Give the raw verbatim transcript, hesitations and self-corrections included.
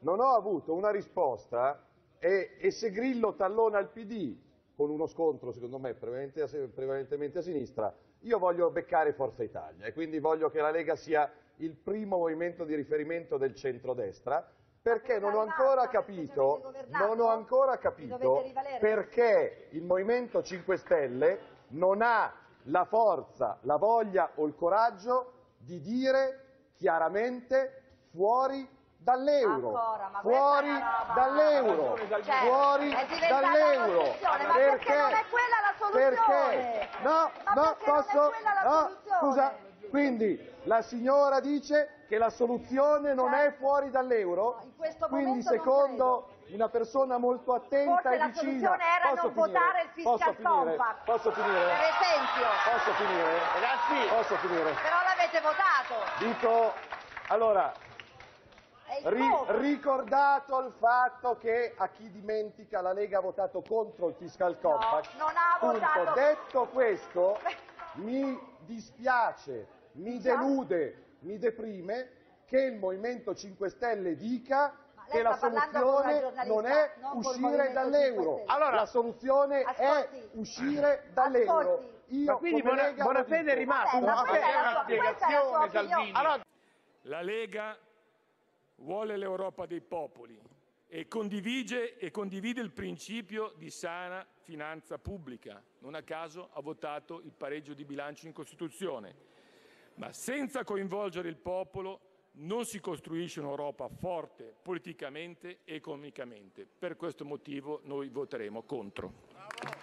non ho avuto una risposta e, e se Grillo tallona il P D con uno scontro secondo me prevalentemente a sinistra, io voglio beccare Forza Italia e quindi voglio che la Lega sia il primo movimento di riferimento del centrodestra, perché non ho ancora capito, non ho ancora capito perché il Movimento cinque Stelle non ha la forza, la voglia o il coraggio di dire chiaramente fuori dall'euro, fuori dall'euro, fuori dall'euro, perché non è quella la soluzione? Perché? No, no, posso? No, scusa, quindi la signora dice che la soluzione non è fuori dall'euro? Quindi secondo una persona molto attenta Forse e la vicina... soluzione era Posso non finire? votare il fiscal Posso finire? compact, Posso finire? per esempio. Posso finire? Ragazzi, Posso finire? Però l'avete votato. Dico, allora, È il ri- voto. ricordato il fatto che a chi dimentica la Lega ha votato contro il fiscal compact. non ha Punto. votato- Detto questo, mi dispiace, mi Diciamo- delude, mi deprime che il Movimento cinque Stelle dica lei che la sta parlando con una soluzione giornalista, non è non col uscire Movimento dall'euro. cinque Stelle. Allora- la soluzione Ascolti. è uscire dall'euro. Ascolti. Io ma quindi come Bona- Lega Bonafede lo è dico. rimasto, Vabbè, ma no? questa Perché è la una sua- questa è la sua spiegazione, opinione. Salvini. Allora, La Lega vuole l'Europa dei popoli e condivide, e condivide il principio di sana finanza pubblica. Non a caso ha votato il pareggio di bilancio in Costituzione. Ma senza coinvolgere il popolo non si costruisce un'Europa forte politicamente e economicamente. Per questo motivo noi voteremo contro.